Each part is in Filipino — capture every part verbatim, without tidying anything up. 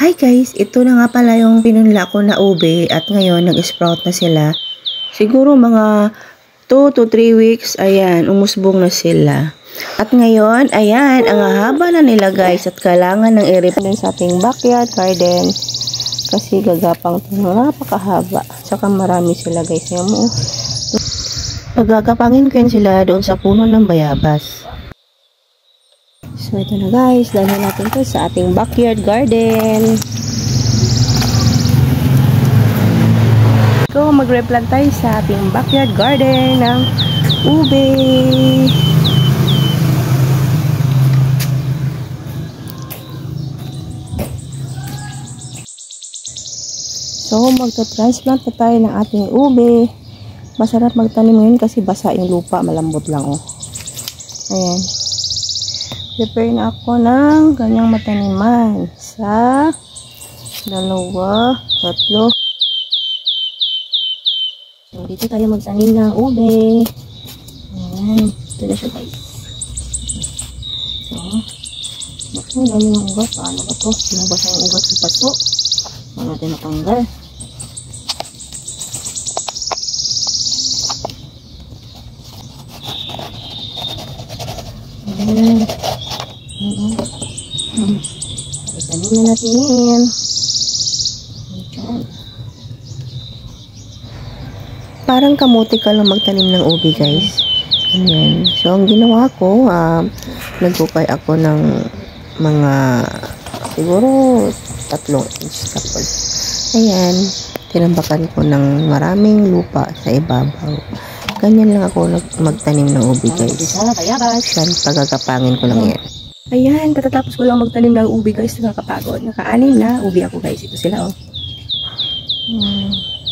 Hi guys, ito na nga pala yung pinunla ko na ube at ngayon nag-sprout na sila. Siguro mga two to three weeks, ayan, umusbong na sila. At ngayon, ayan, ang haba na nila guys at kailangan ng i-replant sa ating backyard garden. Kasi gagapang ito, napakahaba. Saka marami sila guys. Yan mo. Pagagapangin ko yan sila doon sa puno ng bayabas. So, ito na guys. Dahil natin ito sa ating backyard garden. So, mag-replant tayo sa ating backyard garden ng ube. So, magta-transplant na tayo ng ating ube. Masarap magtanim ngayon kasi basa yung lupa. Malambot lang, oh. Ayan. Prepare na ako ng ganyang mataniman. Sa dalawa, tatlo. So, dito tayo magtanim ng ube. Ayan. Ito na siya, guys. So, bakit ang dami ng ugat? Paano ba ito? Sinabasa yung ugat sa pato. Paano natin natanggal? Ayan. Ayan. Itanim na natin yan. Parang kamote ka lang magtanim ng ubi guys. Ayan. So, ang ginawa ko, uh, nagkukay ako ng mga siguro tatlong inch tapos. Ayan. Tinambakan ko ng maraming lupa sa ibabaw. Ganyan lang ako magtanim ng ubi guys. Yan, pagagapangin ko lang yan. Ayan, katatapos ko lang magtanim ng ubi guys. Nakakapagod. Naka-anim na ubi ako guys. Ito sila, oh. Hmm.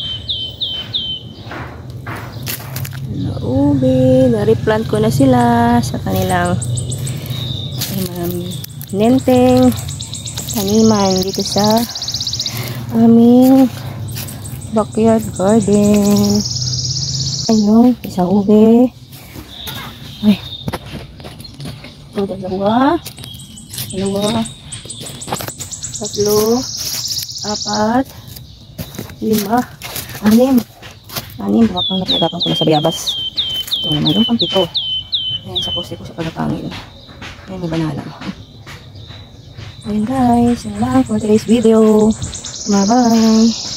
Na ubi. Na-replant ko na sila sa kanilang um, nenteng taniman dito sa aming backyard garden. Ayun, isang ube. Ay. Ito, dalawa. Dalawa. Tatlo. Apat. Lima. Anim. Anim. Bakang nagagapan ko na sa bayabas. Ito naman yung pampito. Ayan, sa poste ko sa pagkapangin. Ayan, yung banana. Ayan guys. Yan lang for today's video. Bye-bye.